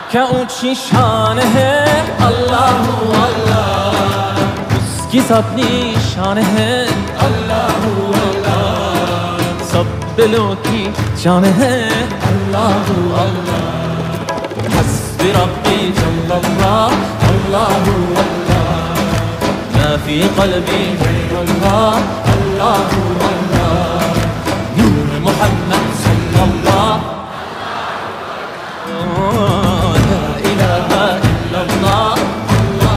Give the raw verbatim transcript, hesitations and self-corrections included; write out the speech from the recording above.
क्या ऊंची शान है अल्लाह अल्लाह, उसकी अपनी शान है अल्लाह अल्लाह, सब दिलों की जान है अल्लाह अल्लाह। हस्बी रब्बी जल्लल्लाह अल्लाह अल्लाह, मा फी क़ल्बी गैरुल्लाह अल्लाह